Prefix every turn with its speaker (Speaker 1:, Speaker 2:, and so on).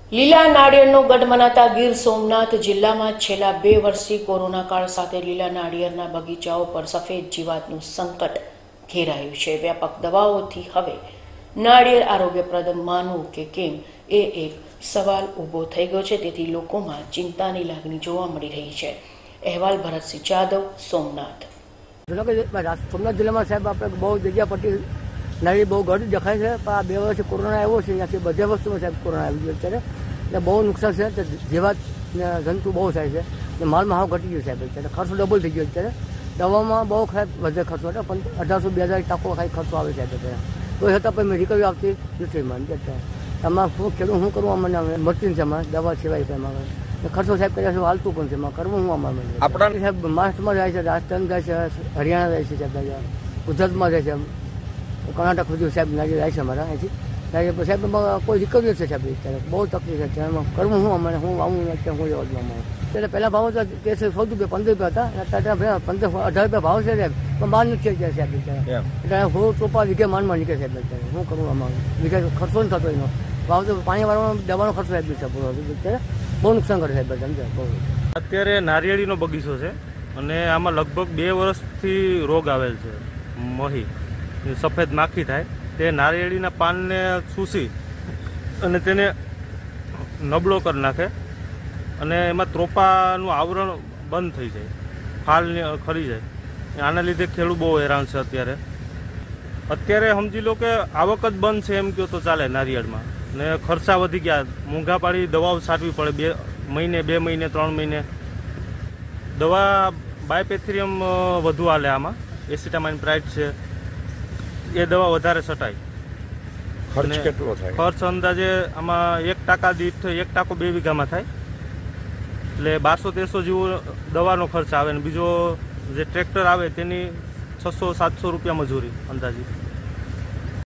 Speaker 1: લીલા નાળિયેરનો ગઢ મનાતા ગીર સોમનાથ જિલ્લામાં છેલ્લા 2 વર્ષથી કોરોના કાળ સાથે લીલા નાળિયેરના બગીચાઓ પર સફેદ જીવાતનું સંકટ ઘેરાયું છે। વ્યાપક દવાઓથી હવે નાળિયેર આરોગ્યપ્રદ માનવું કે કેમ એ એક સવાલ ઊભો થઈ ગયો છે, તેથી લોકોમાં ચિંતાની લાગણી જોવા મળી રહી છે। અહેવાલ ભરતસિંહ જાદવ, સોમનાથ।
Speaker 2: સોમનાથ જિલ્લામાં સાહેબ આપણે બહુ જગ્યા પરથી નાળિયેર બહુ ઘટ દેખાય છે, પણ આ 2 વર્ષથી કોરોના આવ્યો છે, ત્યાંથી બધા વસ્તુમાં સાહેબ કોરોના આવી ગયો અત્યારે, એટલે બહુ નુકસાન છે। જીવાત જંતુ બહુ થાય છે, માલમાં હાવ ઘટી ગયો સાહેબ અત્યારે, ખર્ચો ડબલ થઈ ગયો અત્યારે, દવામાં બહુ સાહેબ વધે ખર્ચો, એટલે 1800-2000 ટાંકો ખાઈ ખર્ચો આવે સાહેબ અત્યારે, તો છતાં પણ મેં રિકવરી આવતી નથી મને અત્યારે। એમાં શું ખેડૂત શું કરવું, મને મળતી નથી, એમાં દવા સિવાય છે, એમાં ખર્ચો સાહેબ કર્યા છે, હાલતું પણ છે, એમાં કરવું શું અમારે આપણા સાહેબ મહારાષ્ટ્રમાં જાય છે, રાજસ્થાન જાય છે, હરિયાણા જાય છે સાહેબ, ગુજરાતમાં જાય છે, કર્ણાટક સુધી સાહેબ નાળિયેર જાય છે અમારા અહીંથી સાહેબ, કોઈ રિકવરી છે સાહેબ અત્યારે, બહુ તકલીફ છે એમાં કરવું શું અમારે, હું આવું અત્યારે હું લેવા અમારે એટલે પહેલાં ભાવ તો 13-14 રૂપિયા 15 રૂપિયા હતા, અત્યારે 15-18 રૂપિયા ભાવ છે સાહેબ, પણ બહાર નથી અત્યારે સાહેબ અત્યારે, એટલે હું ચોપા વીઘે માનમાં નીકળે સાહેબ અત્યારે, શું કરવું અમારે વીઘે ખર્ચો ન થતો એનો ભાવ, તો પાણી વાળવાનો દવાનો ખર્ચો સાહેબ છે પૂરો, અત્યારે બહુ નુકસાન કરે સાહેબ બહુ।
Speaker 3: અત્યારે નારિયેળીનો બગીચો છે અને આમાં લગભગ 2 વર્ષથી રોગ આવેલ છે, મહી સફેદ માખી થાય, તે નારિયેળીના પાનને ચૂસી અને તેને નબળો કરી નાખે અને એમાં ત્રોપાનું આવરણ બંધ થઈ જાય, ફાલ ખરી જાય, આના લીધે ખેડૂત બહુ હેરાન છે અત્યારે સમજી લો કે આવક જ બંધ છે એમ કહો તો ચાલે નારિયેળમાં, ને ખર્ચા વધી ગયા, મોંઘા પાડી દવાઓ છાંટવી પડે, 2 મહિને 3 મહિને દવા, બાયપેથિરિયમ વધુ હાલે આમાં, એસિટામાઇન પ્રાઇડ છે એ દવા વધારે છટાય।
Speaker 4: ખર્ચ કેટલો થાય?
Speaker 3: ખર્ચ અંદાજે આમાં 1 ટાંકા દીઠ 1 ટાંકો 2 વીઘામાં થાય, એટલે 1200-1300 જેવો દવાનો ખર્ચ આવે, ને બીજો જે ટ્રેક્ટર આવે તેની 600-700 રૂપિયા મજૂરી અંદાજે।